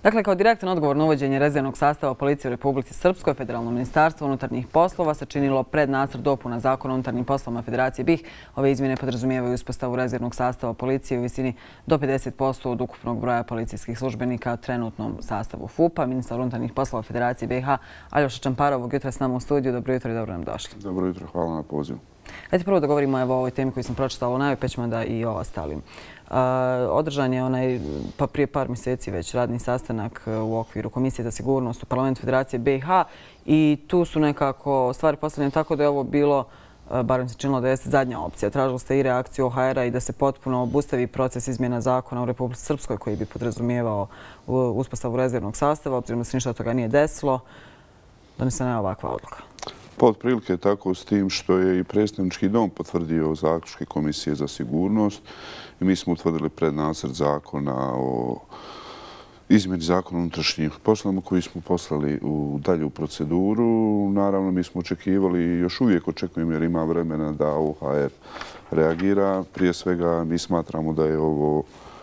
Dakle, kao direktan odgovor na uvođenje rezervnog sastava policije u Republici Srpskoj, Federalno ministarstvo unutarnjih poslova sačinilo prednacrt dopuna Zakona o unutarnjim poslovima Federacije BiH. Ove izmjene podrazumijevaju uspostavu rezervnog sastava policije u visini do 50% od ukupnog broja policijskih službenika u trenutnom sastavu FUP-a. Ministar unutarnjih poslova Federacije BiH Aljoša Čamparov ovog jutra s nama u studiju. Dobro jutro i dobro nam došli. Dobro jutro, hvala na pozivu. Ajde prvo da govorimo o ovoj temi koju sam pročitala u najavi, pa ćemo da i o ostalim. Održan je prije par mjeseci već radni sastanak u okviru Komisije za sigurnost u Parlamentu Federacije BiH i tu su nekako stvari postavljene tako da je ovo bilo, barem se činilo da je zadnja opcija. Tražili ste i reakciju OHR-a i da se potpuno obustavi proces izmjena zakona u Republici Srpskoj koji bi podrazumijevao uspostavu rezervnog sastava, obzirom da se ništa od toga nije desilo. Donesena je ovakva odluka. Pa otprilike tako s tim što je i predstavnički dom potvrdio zaključke Komisije za sigurnost i mi smo utvrdili prednacrt zakona o izmjeni zakona o unutrašnjim poslovima koji smo poslali dalje u proceduru. Naravno, mi smo očekivali i još uvijek očekujemo jer ima vremena da OHR reagira. Prije svega mi smatramo da je ovo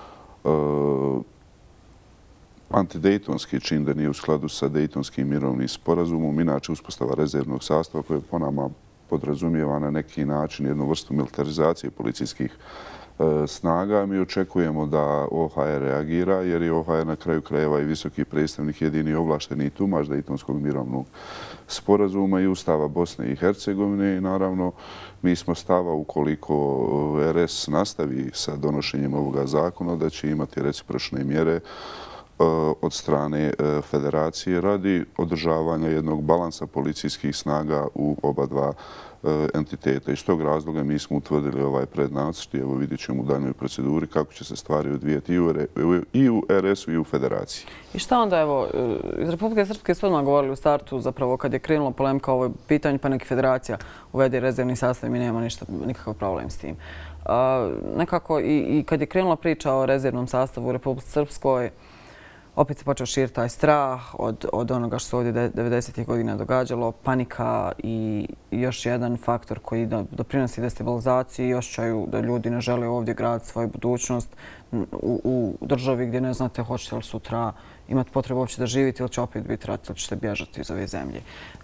antidejtonski čin, da nije u skladu sa Dejtonskim mirovnim sporazumom. Inače, uspostava rezervnog sastava koje po nama podrazumijeva na neki način jednu vrstu militarizacije policijskih snaga. Mi očekujemo da OHR reagira jer je OHR na kraju krajeva i visoki predstavnik, jedini ovlašteni tumač Dejtonskog mirovnog sporazuma i Ustava Bosne i Hercegovine. I naravno, mi smo stava ukoliko RS nastavi sa donošenjem ovoga zakona da će imati recipročne mjere od strane Federacije radi održavanja jednog balansa policijskih snaga u oba dva entiteta. Iz tog razloga mi smo utvrdili ovaj prednacrt i evo vidjet ćemo u daljnjoj proceduri kako će se stvari odvijeti i u RS-u i u Federaciji. I šta onda, evo, iz Republike Srpske su odmah govorili u startu, zapravo kad je krenula polemika o ovoj pitanju, pa neki Federacija uvede rezervni sastav i mi nemamo nikakav problem s tim. Nekako i kad je krenula priča o rezervnom sastavu u Republike Srpskoj, opet se počeo širiti taj strah od onoga što se ovdje 90. godina događalo, panika i još jedan faktor koji doprinosi destabilizaciji i osjećaju da ljudi ne žele ovdje graditi svoju budućnost u državi gdje ne znate hoćete li sutra imati potrebu uopće da živite ili će opet biti rat ili ćete bježati iz ove zemlje.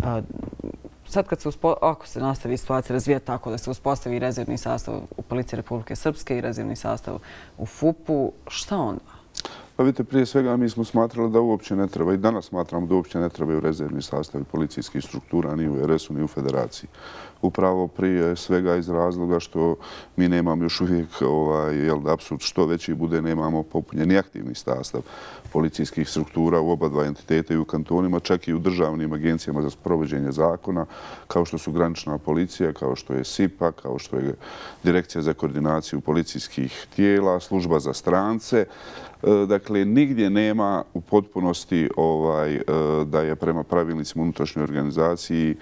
Sad ako se nastavi situacija razvijati tako da se uspostavi rezervni sastav u Policiji Republike Srpske i rezervni sastav u FUP-u, šta onda? Pa vidite, prije svega mi smo smatrali da uopće ne treba i danas smatramo da uopće ne trebaju rezervni sastavi policijskih struktura ni u RS-u ni u Federaciji. Upravo prije svega iz razloga što mi nemamo još uvijek apsurd što veći bude, nemamo popunjeni aktivni sastav policijskih struktura u oba dva entiteta i u kantonima, čak i u državnim agencijama za sprovođenje zakona, kao što su granična policija, kao što je SIPA, kao što je Direkcija za koordinaciju policijskih tijela, služba za strance. Dakle, nigdje nema u potpunosti da je prema pravilnicima unutrašnjoj organizaciji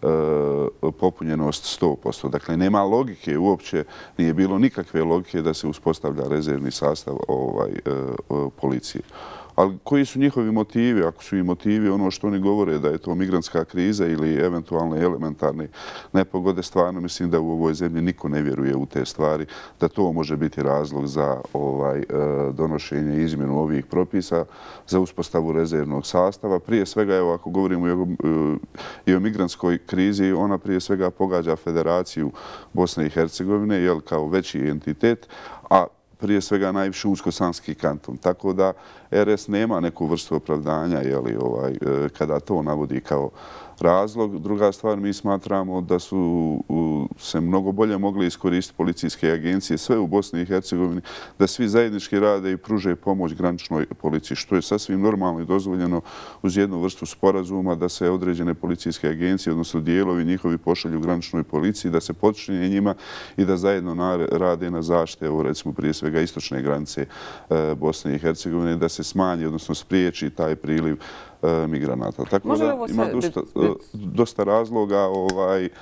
popunjenost 100%. Dakle, nema logike uopće, nije bilo nikakve logike da se uspostavlja rezervni sastav policije. Ali koji su njihovi motivi? Ako su i motivi ono što oni govore da je to migrantska kriza ili eventualne elementarne nepogode, stvarno mislim da u ovoj zemlji niko ne vjeruje u te stvari, da to može biti razlog za donošenje i izmjenu ovih propisa za uspostavu rezervnog sastava. Prije svega, evo, ako govorimo i o migrantskoj krizi, ona prije svega pogađa Federaciju Bosne i Hercegovine kao veći entitet, a prije svega najviše Unsko-Sanski kanton. Tako da RS nema neku vrstu opravdanja kada to navodi kao razlog. Druga stvar, mi smatramo da su se mnogo bolje mogli iskoristiti policijske agencije sve u Bosni i Hercegovini, da svi zajednički rade i pruže pomoć graničnoj policiji, što je sasvim normalno i dozvoljeno uz jednu vrstu sporazuma da se određene policijske agencije, odnosno dijelovi njihovi pošalju graničnoj policiji, da se počinje njima i da zajedno rade na zaštite, recimo prije svega istočne granice Bosne i Hercegovine, da se smanji, odnosno spriječi taj priliv migranata. Tako da ima dosta razloga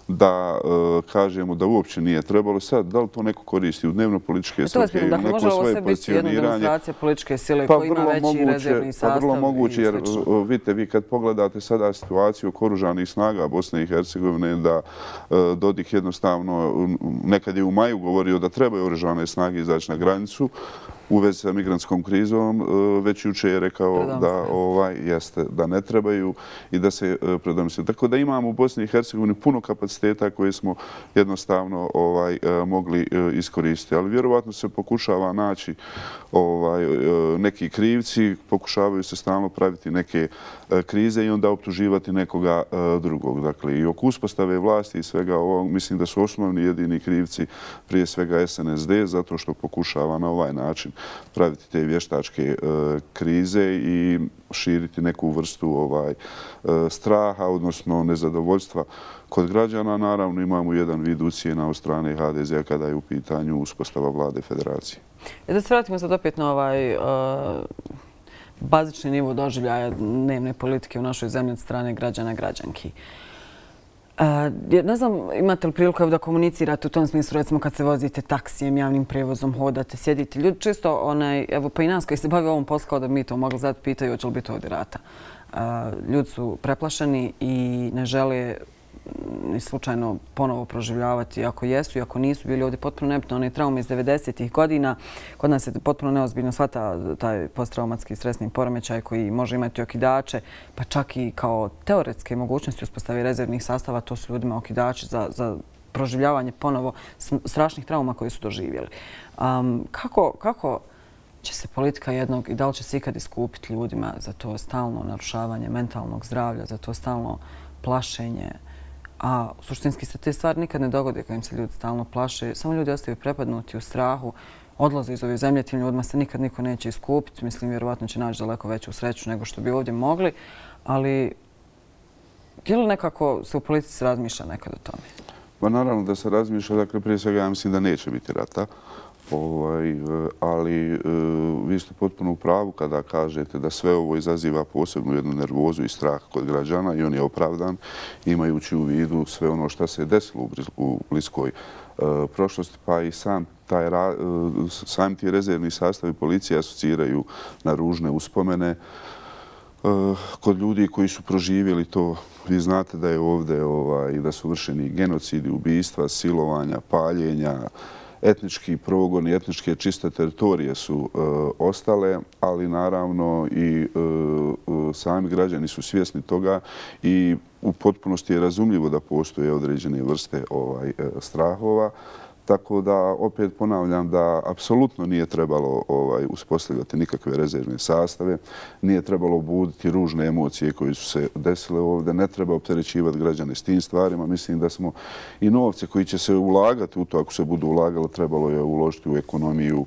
da kažemo da uopće nije trebalo. Sad, da li to neko koristi u dnevno-političke svrhe ili neko svoje pozicioniranje? Demonstracija političke sile koja ima veći rezervni sastav. Pa vrlo moguće, jer vidite, vi kad pogledate sada situaciju oko oružanih snaga Bosne i Hercegovine, da Dodik jednostavno, nekad je u maju govorio da trebaju oružane snage izaći na granicu u vezi sa migrantskom krizom, već juče je rekao da ne trebaju i da se predomisli. Tako da imamo u Bosni i Hercegovini puno kapaciteta koje smo jednostavno mogli iskoristiti. Ali vjerovatno se pokušava naći neki krivci, pokušavaju se stalno praviti neke krize i onda optuživati nekoga drugog. Dakle, i oko uspostave vlasti i svega ovog, mislim da su osnovni jedini krivci prije svega SNSD, zato što pokušava na ovaj način praviti te vještačke krize i širiti neku vrstu straha, odnosno nezadovoljstva kod građana. Naravno, imamo jedan vid ucjena od strane HDZ-a kada je u pitanju uspostava vlade federacije. Da se vratimo sad opet na ovaj bazični nivo doživljaja dnevne politike u našoj zemlji od strane građana i građanki. Ne znam, imate li priliku da komunicirate u tom smislu, recimo kad se vozite taksijem, javnim prevozom, hodate, sjedite. Ljudi čisto, evo pa i nas koji se bave ovom poslu, kao da bi mi to mogli znati, pitaju hoće li biti ovdje rata. Ljudi su preplašeni i ne žele ni slučajno ponovo proživljavati. Ako jesu i ako nisu bili ovdje potpuno nebitno, one traume iz 90-ih godina, kod nas se potpuno neozbiljno shvata taj posttraumatski stresni poremećaj koji može imati okidače, pa čak i kao teoretske mogućnosti uspostave rezervnih sastava, to su ljudima okidači za proživljavanje ponovo strašnih trauma koje su doživjeli. Kako će se politika jednog i da li će se ikad iskupiti ljudima za to stalno narušavanje mentalnog zdravlja, za to stalno plašenje? A suštinski se te stvari nikad ne dogode kad im se ljudi stalno plaše. Samo ljudi ostaju prepadnuti u strahu, odlaze iz ove zemlje, tim ljudima se nikad niko neće iskupiti. Mislim, vjerovatno će naći daleko veću sreću nego što bi ovdje mogli. Ali je li nekako se u politici razmišlja nekad o tome? Pa naravno da se razmišlja. Dakle, prije svega ja mislim da neće biti rata. Ali vi ste potpuno u pravu kada kažete da sve ovo izaziva posebnu jednu nervozu i strah kod građana i on je opravdan, imajući u vidu sve ono što se desilo u bliskoj prošlosti, pa i sam ti rezervni sastavi policije asociraju na ružne uspomene kod ljudi koji su proživjeli to. Vi znate da je ovdje da su vršeni genocidi, ubistva, silovanja, paljenja, etnički progoni, etničke čiste teritorije su ostale, ali naravno i sami građani su svjesni toga i u potpunosti je razumljivo da postoje određene vrste strahova. Tako da, opet ponavljam da apsolutno nije trebalo uspostavljati nikakve rezervne sastave, nije trebalo buditi ružne emocije koje su se desile ovdje, ne treba opterećivati građane s tim stvarima. Mislim da smo i novce koji će se ulagati u to, ako se budu ulagali, trebalo je uložiti u ekonomiju,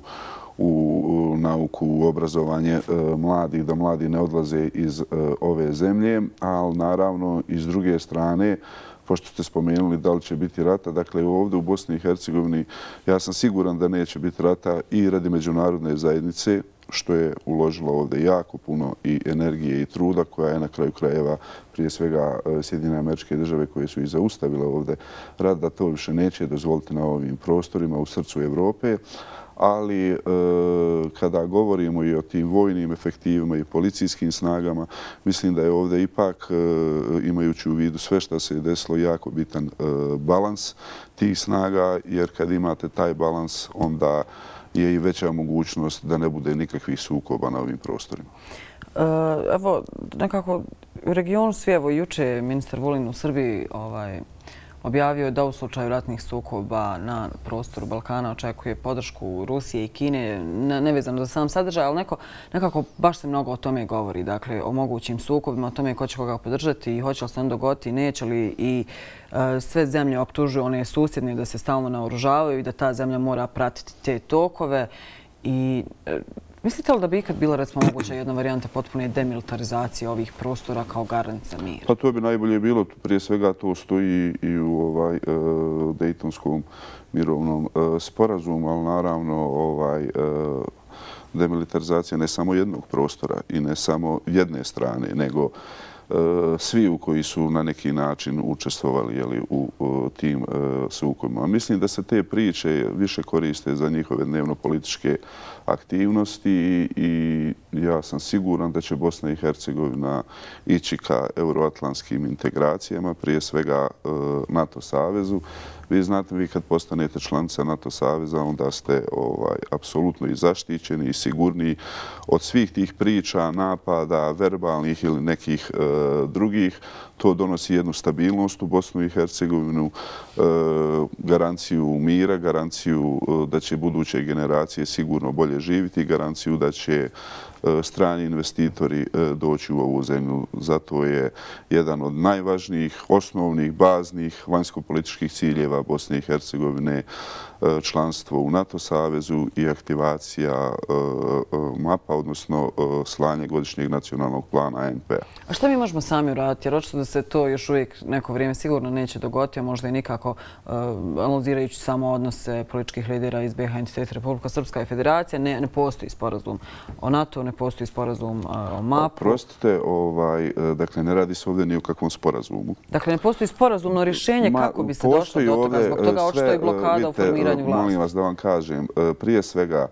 u nauku, u obrazovanje mladih, da mladi ne odlaze iz ove zemlje, ali naravno i s druge strane, pošto ste spomenuli da li će biti rata, dakle ovdje u Bosni i Hercegovini ja sam siguran da neće biti rata i radi međunarodne zajednice, što je uložilo ovdje jako puno i energije i truda, koja je na kraju krajeva prije svega Sjedinjene Američke Države koje su i zaustavile ovdje rat, da to više neće dozvoliti na ovim prostorima u srcu Evrope. Ali kada govorimo i o tim vojnim efektivima i policijskim snagama, mislim da je ovdje ipak, imajući u vidu sve što se je desilo, jako bitan balans tih snaga, jer kad imate taj balans, onda je i veća mogućnost da ne bude nikakvih sukoba na ovim prostorima. Evo, nekako u regionu svi, evo juče je ministar Vulin u Srbiji objavio da u slučaju ratnih sukoba na prostoru Balkana očekuje podršku Rusije i Kine, nevezano za sam sadržaj, ali nekako baš se mnogo o tome govori. Dakle, o mogućim sukobima, o tome ko će koga podržati i hoće li se on dogoditi, neće li, i sve zemlje optužuju one susjedne da se stalno naoružavaju i da ta zemlja mora pratiti te tokove. I mislite li da bi ikad bila, recimo, moguća jedna varijanta potpune demilitarizacije ovih prostora kao garant za mir? Pa to bi najbolje bilo. Prije svega to stoji i u Dejtonskom mirovnom sporazumu, ali naravno demilitarizacija ne samo jednog prostora i ne samo jedne strane, nego svi koji su na neki način učestvovali u tim sukobima. Mislim da se te priče više koriste za njihove dnevno-političke aktivnosti i ja sam siguran da će Bosna i Hercegovina ići ka euroatlantskim integracijama, prije svega NATO savezu. Vi znate, vi kad postanete članica NATO saveza, onda ste apsolutno i zaštićeni i sigurniji od svih tih priča, napada, verbalnih ili nekih drugih. To donosi jednu stabilnost u Bosnu i Hercegovinu, garanciju mira, garanciju da će buduće generacije sigurno bolje živjeti, garanciju da će strani investitori doći u ovu zemlju. Zato je jedan od najvažnijih, osnovnih, baznih vanjsko-političkih ciljeva Bosne i Hercegovine članstvo u NATO savezu i aktivacija MAP-a, odnosno slanje godišnjeg nacionalnog plana ANP-a. A šta mi možemo sami uraditi? Jer očito da se to još uvijek neko vrijeme sigurno neće dogoditi, a možda i nikako, analizirajući samo odnose političkih lidera iz BiH entiteta Republika Srpska i Federacija, ne postoji sporazum o NATO, ne postoji sporazum o MAP-u. Prostite, dakle, ne radi se ovdje ni o kakvom sporazumu. Dakle, ne postoji sporazumno rješenje kako bi se došlo do toga. Zbog toga očito i blokada u formiranju vlasti. Molim vas da vam kažem, prije svega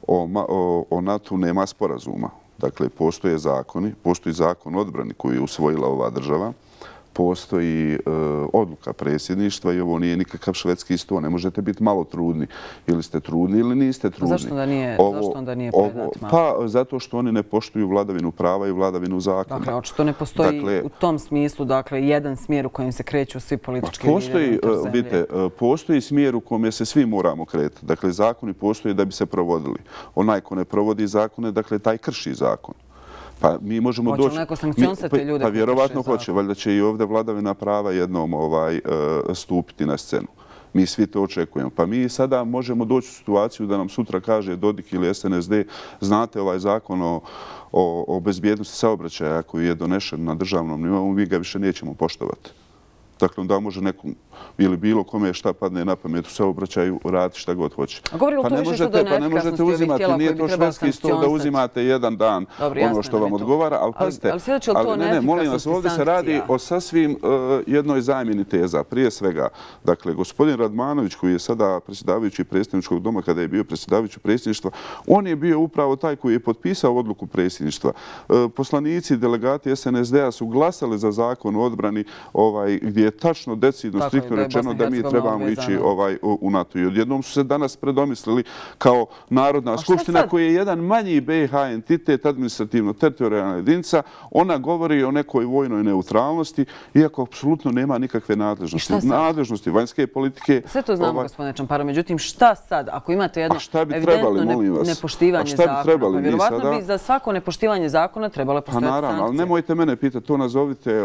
o NATO nema sporazuma. Dakle, postoje zakoni, postoji zakon o odbrani koji je usvojila ova država, postoji odluka predsjedništva i ovo nije nikakav švedski sto. Ne možete biti malo trudni. Ili ste trudni ili niste trudni. Zašto onda nije predat? Pa zato što oni ne poštuju vladavinu prava i vladavinu zakona. Dakle, očito ne postoji u tom smislu jedan smjer u kojem se kreću svi politički lideri unutar zemlje. Vidite, postoji smjer u kojem se svi moramo kretati. Dakle, zakoni postoje da bi se provodili. Onaj ko ne provodi zakone, dakle, taj krši zakon. Pa mi možemo doći... Hoće li neko sankcionisati te ljude? Pa vjerovatno hoće. Valjda će i ovdje vladavina prava jednom stupiti na scenu. Mi svi to očekujemo. Pa mi sada možemo doći u situaciju da nam sutra kaže Dodik ili SNSD, znate ovaj zakon o bezbjednosti saobraćaja koji je donešen na državnom nivou, mi ga više nećemo poštovati. Dakle, onda može nekom ili bilo kome šta padne na pamet u saobraćaju raditi šta god hoće. Pa ne možete uzimati, nije to švedski sto da uzimate jedan dan ono što vam odgovara, ali pazite, molim vas, ovdje se radi o sasvim jednoj zamjeni teza. Prije svega, dakle, gospodin Radmanović koji je sada predsjedavajući predsjedničkog doma kada je bio predsjedavajući predsjedništva, on je bio upravo taj koji je potpisao odluku predsjedništva. Poslanici i delegati SNSD-a su glasali za zakon o odbrani gdje je tačno, decidno, striktno rečeno da mi trebamo ići u NATO. I odjednom su se danas predomislili kao Narodna skupština koji je jedan manji BiH entitet, administrativno-teritorijalna jedinica. Ona govori o nekoj vojnoj neutralnosti, iako apsolutno nema nikakve nadležnosti. Nadležnosti vanjske politike. Sve to znamo, gospodine Čamparo. Međutim, šta sad? Ako imate jedno evidentno nepoštivanje zakona, pa vjerovatno bi za svako nepoštivanje zakona trebale postojati sankcije. Naravno, ali nemojte mene pitati, to nazovite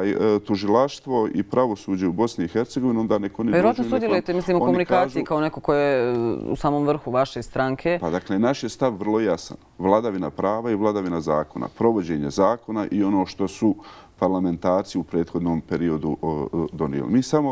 tužilaštvo i pravosuđe u Bosni i Hercegovini, onda neko ne dođe... Vjerojatno sudjelujete, mislim, u komunikaciji kao neko ko je u samom vrhu vaše stranke. Pa dakle, naš je stav vrlo jasan. Vladavina prava i vladavina zakona. Provođenje zakona i ono što su parlamentarci u prethodnom periodu donijeli. Mi samo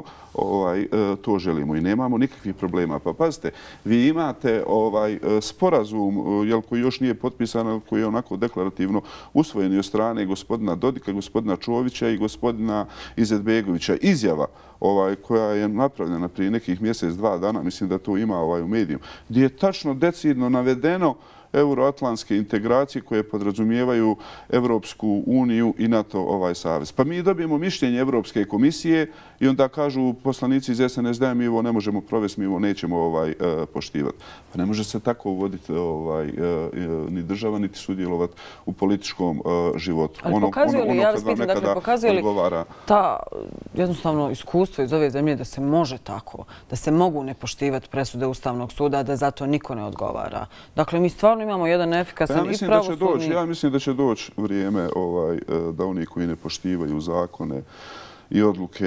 to želimo i nemamo nikakvih problema. Pa pazite, vi imate sporazum koji još nije potpisan, koji je onako deklarativno usvojen od strane gospodina Dodika, gospodina Čovića i gospodina Izetbegovića. Izjava koja je napravljena prije nekih mjesec, 2 dana, mislim da to ima u medijima, gdje je tačno decidno navedeno euroatlantske integracije koje podrazumijevaju Evropsku uniju i NATO savez. Pa mi dobijemo mišljenje Evropske komisije i onda kažu poslanici iz SNSD-a mi ovo ne možemo provesti, mi ovo nećemo poštivati. Pa ne može se tako voditi ni država, niti sudjelovati u političkom životu. Ali pokazuje li, ja vas pitam, dakle, pokazuje li ta jednostavno iskustvo iz ove zemlje da se može tako, da se mogu ne poštivati presude Ustavnog suda, da zato niko ne odgovara? Dakle, mi stvarno imamo jedan efikasan i pravosudni... Ja mislim da će doći vrijeme da oni koji ne poštivaju zakone i odluke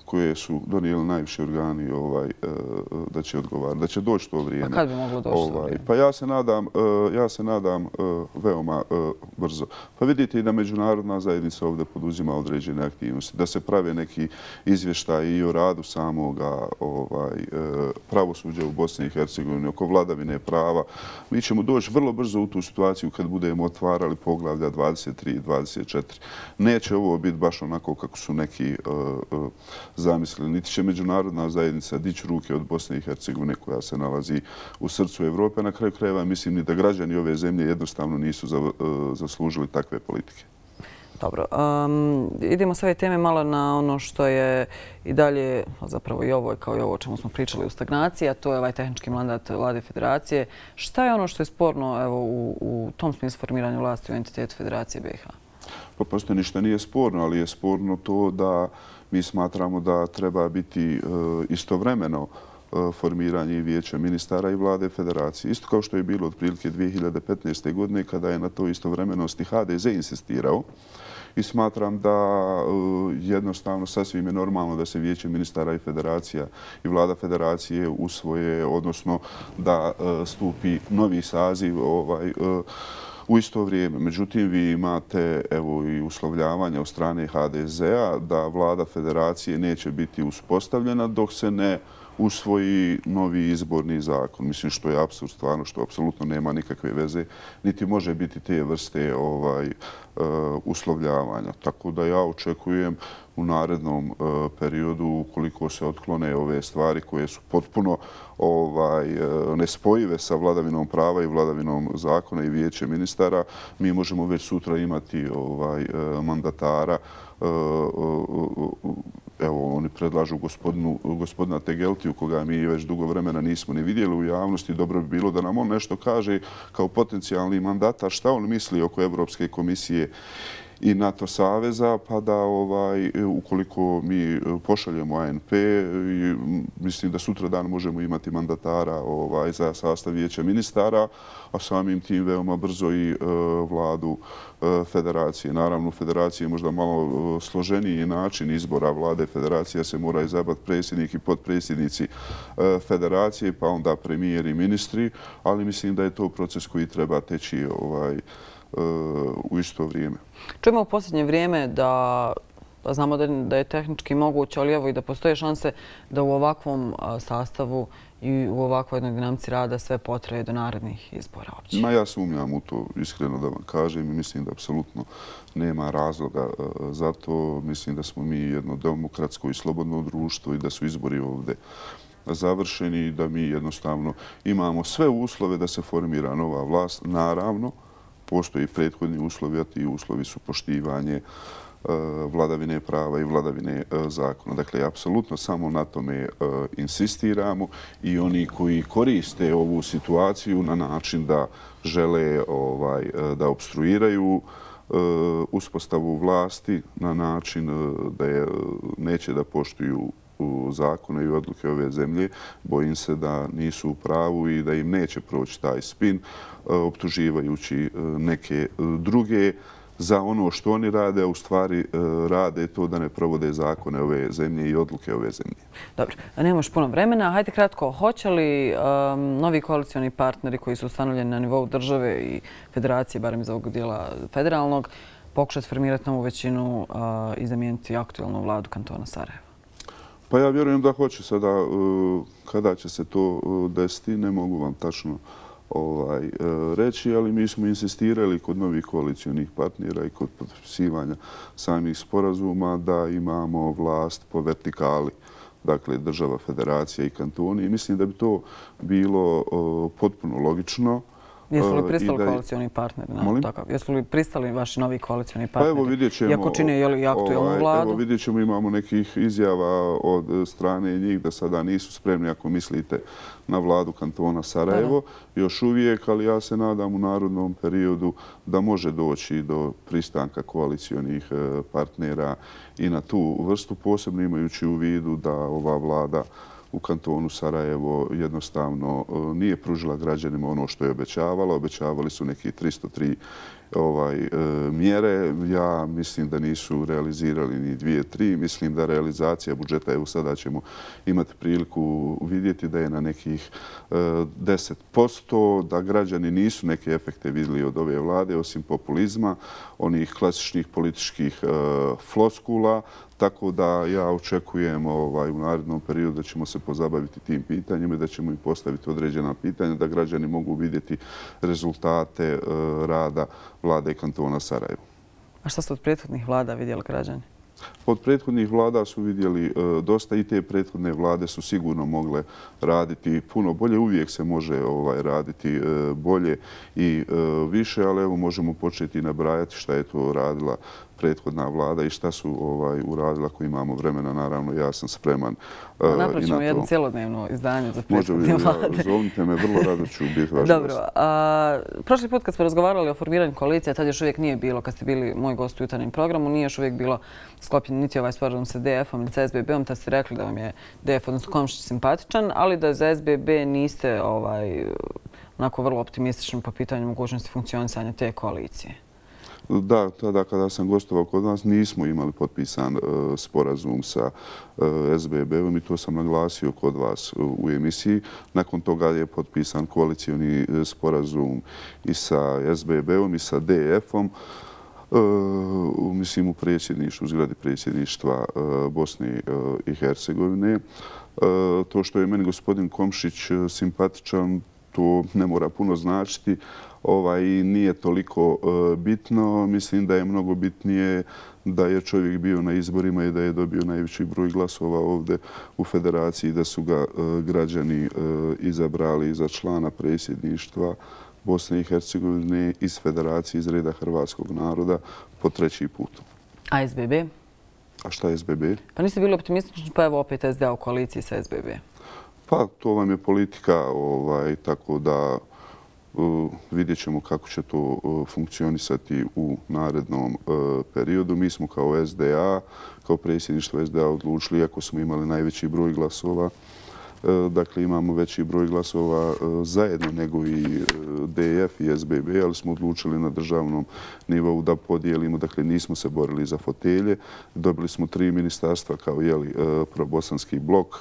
koje su donijeli najviši organi da će odgovarati, da će doći to vrijeme. A kad bi moglo doći to vrijeme? Pa ja se nadam veoma brzo. Pa vidite i da međunarodna zajednica ovdje poduzima određene aktivnosti, da se prave neki izvještaj i o radu samoga pravosuđa u Bosni i Hercegovini, oko vladavine prava. Mi ćemo doći vrlo brzo u tu situaciju kad budemo otvarali poglavlja 23 i 24. Neće ovo biti baš onako kako su neki zamislili. Niti će međunarodna zajednica dići ruke od Bosne i Hercegovine koja se nalazi u srcu Evrope. Na kraju krajeva mislim ni da građani ove zemlje jednostavno nisu zaslužili takve politike. Dobro. Idemo s ove teme malo na ono što je i dalje, zapravo i ovo kao i ovo o čemu smo pričali u stagnaciji, a to je ovaj tehnički mandat Vlade Federacije. Šta je ono što je sporno u tom smislu formiranju vlasti u entitetu Federacije BiH? Pa prosto ništa nije sporno, ali je sporno to da mi smatramo da treba biti istovremeno formiranje i vijeća ministara i vlade Federacije. Isto kao što je bilo otprilike 2015. godine kada je na to istovremenosti HDZ insistirao. I smatram da jednostavno sasvim je normalno da se vijeće ministara i Federacija i vlada Federacije usvoje, odnosno da stupi novi saziv u isto vrijeme. Međutim, vi imate i uslovljavanja od strane HDZ-a da vlada Federacije neće biti uspostavljena dok se ne usvoji novi izborni zakon. Mislim što je apsurd stvarno, što apsolutno nema nikakve veze, niti može biti te vrste uslovljavanja. Tako da ja očekujem u narednom periodu, ukoliko se otklone ove stvari koje su potpuno nespojive sa vladavinom prava i vladavinom zakona i vijeće ministara, mi možemo već sutra imati mandatara. Evo, oni predlažu gospodina Tegeltiju, koga mi već dugo vremena nismo ni vidjeli u javnosti. Dobro bi bilo da nam on nešto kaže kao potencijalni mandatar šta on misli oko Evropske komisije i NATO saveza, pa da ukoliko mi pošaljemo ANP, mislim da sutra dan možemo imati mandatara za sastav vijeća ministara, a samim tim veoma brzo i vladu Federacije. Naravno, u Federaciji je možda malo složeniji način izbora vlade. Federacija se mora izabrati predsjednik i potpredsjednici Federacije, pa onda premijer i ministri, ali mislim da je to proces koji treba teći u isto vrijeme. Čujemo u posljednje vrijeme da znamo da je tehnički moguće, ali evo i da postoje šanse da u ovakvom sastavu i u ovakvoj jednoj dinamici rada sve potraje do narednih izbora opće. Ja sumnjam u to, iskreno da vam kažem, i mislim da apsolutno nema razloga za to. Mislim da smo mi jedno demokratsko i slobodno društvo i da su izbori ovdje završeni i da mi jednostavno imamo sve uslove da se formira nova vlast. Naravno, postoji prethodni uslovi, a ti uslovi su poštivanje vladavine prava i vladavine zakona. Dakle, apsolutno samo na tome insistiramo i oni koji koriste ovu situaciju na način da žele da opstruiraju uspostavu vlasti na način da neće da poštuju zakone i odluke ove zemlje, bojim se da nisu u pravu i da im neće proći taj spin, optuživajući neke druge za ono što oni rade, a u stvari rade to da ne provode zakone ove zemlje i odluke ove zemlje. Dobro, nemamo još puno vremena. Hajde kratko, hoće li novi koalicioni partneri koji su ustanovljeni na nivou države i federacije, barem iz ovog dijela federalnog, pokušati formirati novu većinu i zamijeniti aktualnu vladu kantona Sarajeva? Pa ja vjerujem da hoće sada. Kada će se to desiti, ne mogu vam tačno reći, ali mi smo insistirali kod novih koalicionih partnera i kod potpisivanja samih sporazuma da imamo vlast po vertikali, dakle država, federacija i kantoni. I mislim da bi to bilo potpuno logično. Jesu li pristali koalicioni partneri na takav? Jesu li pristali vaši novi koalicioni partneri? Pa evo vidjet ćemo. Iako čine i aktualnu vladu? Evo vidjet ćemo, imamo nekih izjava od strane njih da sada nisu spremni, ako mislite na vladu kantona Sarajevo, još uvijek, ali ja se nadam u narodnom periodu da može doći do pristanka koalicionih partnera i na tu vrstu, posebno imajući u vidu da ova vlada u kantonu Sarajevo jednostavno nije pružila građanima ono što je obećavala. Obećavali su neki 303 mjere. Ja mislim da nisu realizirali ni 2-3. Mislim da realizacija budžeta, evo sada ćemo imati priliku vidjeti da je na nekih 10%, da građani nisu neke efekte vidjeli od ove vlade, osim populizma, onih klasičnih političkih floskula. Tako da ja očekujem u narednom periodu da ćemo se pozabaviti tim pitanjima i da ćemo im postaviti određena pitanja, da građani mogu vidjeti rezultate rada vlade kantona Sarajevo. A šta su od prethodnih vlada vidjeli građani? Od prethodnih vlada su vidjeli dosta i te prethodne vlade su sigurno mogle raditi puno bolje. Uvijek se može raditi bolje i više, ali evo možemo početi nabrajati šta je to radila prethodna vlada i šta su uradila. Ako imamo vremena, naravno, ja sam spreman i na to. Napravit ćemo jedno cjelodnevno izdanje za prethodne vlade. Zovnite me, vrlo rado ću biti vaš gost. Dobro. Prošli put kad smo razgovarali o formiranju koalicije, tad još uvijek nije bilo, kad ste bili moj gost u jutarnjem programu, nije još uvijek bilo sklopljen niti ovaj sporazum sa DF-om ili sa SBB-om, tad ste rekli da vam je DF, odnosno Komšić, simpatičan, ali da za SBB niste onako vrlo optimistični po pitanju mogućnosti funkcionisanja te koalicije. Da, tada kada sam gostovao kod nas nismo imali potpisan sporazum sa SBB-om i to sam naglasio kod vas u emisiji. Nakon toga je potpisan koalicijni sporazum i sa SBB-om i sa DF-om. Mislim u predsjedništvu, u zgradi predsjedništva Bosne i Hercegovine. To što je meni gospodin Komšić simpatičan, to ne mora puno značiti. Nije toliko bitno. Mislim da je mnogo bitnije da je čovjek bio na izborima i da je dobio najveći broj glasova ovdje u federaciji, da su ga građani izabrali za člana predsjedništva Bosne i Hercegovine iz federacije, iz reda hrvatskog naroda po 3. put. A SBB? A šta je SBB? Pa niste bili optimistični, pa evo opet SDA u koaliciji sa SBB. Pa to vam je politika, tako da vidjet ćemo kako će to funkcionisati u narednom periodu. Mi smo kao SDA, kao predsjedništvo SDA odlučili, iako smo imali najveći broj glasova, dakle imamo veći broj glasova zajedno nego i DF i SBB, ali smo odlučili na državnom nivou da podijelimo, dakle nismo se borili za fotelje. Dobili smo 3 ministarstva kao probosanski blok.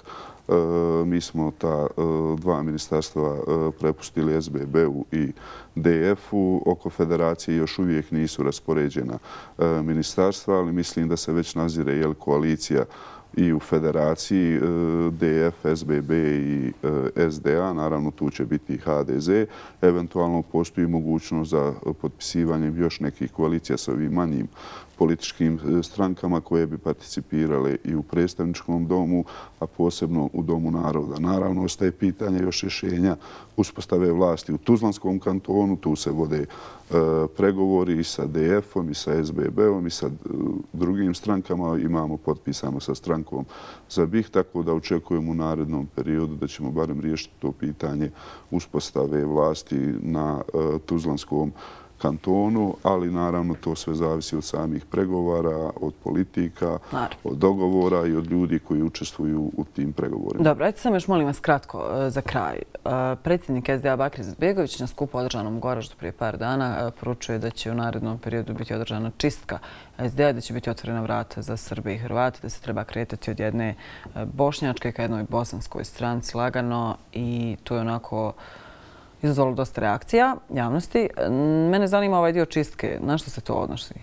Mi smo ta 2 ministarstva prepustili SBB-u i DF-u. Oko federacije još uvijek nisu raspoređena ministarstva, ali mislim da se već nazire koalicija i u federaciji DF, SBB i SDA. Naravno, tu će biti i HDZ. Eventualno postoji mogućnost za potpisivanjem još nekih koalicija sa ovim manjim političkim strankama koje bi participirale i u predstavničkom domu, a posebno u Domu naroda. Naravno, ostaje pitanje još rješenja uspostave vlasti u Tuzlanskom kantonu. Tu se vode pregovori i sa DF-om i sa SBB-om i sa drugim strankama. Imamo potpisano sa strankom za BiH, tako da očekujemo u narednom periodu da ćemo barem riješiti to pitanje uspostave vlasti na Tuzlanskom kantonu, ali naravno to sve zavisi od samih pregovara, od politika, od dogovora i od ljudi koji učestvuju u tim pregovorima. Dobro, ajte sam još molim vas kratko za kraj. Predsjednik SDA Bakir Izetbegović na skupu održanom u Goraždu prije par dana poručuje da će u narednom periodu biti održana čistka SDA, da će biti otvorena vrata za Srbe i Hrvate, da se treba kretati od jedne bošnjačke ka jednoj bosanskoj stranci lagano i to je onako izazvalo dosta reakcija javnosti. Mene zanima ovaj dio čistke. Na što se to odnosi?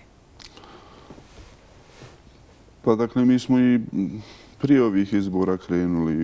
Pa dakle, mi smo i prije ovih izbora krenuli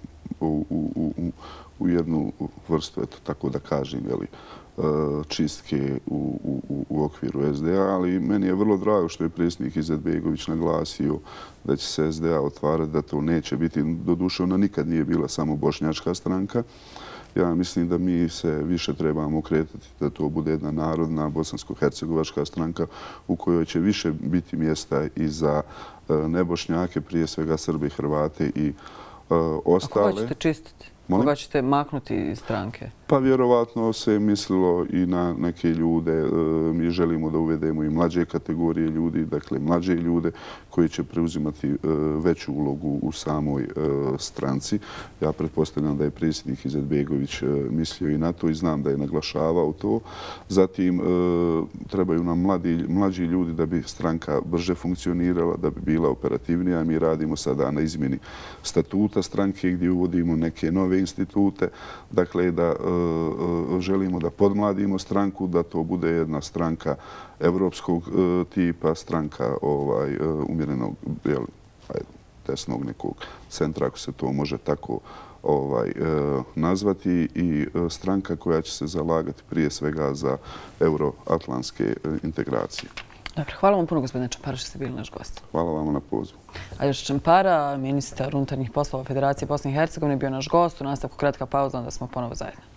u jednu vrstu, tako da kažem, čistke u okviru SDA, ali meni je vrlo drago što je predsjednik Izetbegović naglasio da će se SDA otvarati, da to neće biti. Doduše, ona nikad nije bila samo bošnjačka stranka. Ja mislim da mi se više trebamo kretati da to bude jedna narodna bosansko-hercegovačka stranka u kojoj će više biti mjesta i za nebošnjake, prije svega Srbe, Hrvate i ostale. A koga ćete čistiti? Koga ćete maknuti iz stranke? Pa vjerovatno se mislilo i na neke ljude. Mi želimo da uvedemo i mlađe kategorije ljudi, dakle mlađe ljude koji će preuzimati veću ulogu u samoj stranci. Ja pretpostavljam da je predsjednik Izetbegović mislio i na to i znam da je naglašavao to. Zatim trebaju nam mlađi ljudi da bi stranka brže funkcionirala, da bi bila operativnija. Mi radimo sada na izmjeni statuta stranke gdje uvodimo neke nove institute. Dakle, da želimo da podmladimo stranku, da to bude jedna stranka evropskog tipa, stranka umjerenog desnog nekog centra, ako se to može tako nazvati, i stranka koja će se zalagati prije svega za euroatlantske integracije. Dobro, hvala vam puno, gospodine Čampara, što ste bili naš gost. Hvala vam na pozivu. Aljoša Čampara, ministar unutarnjih poslova Federacije Bosne i Hercegovine, bio naš gost. U nastavku kratka pauza, onda smo ponovo zajedno.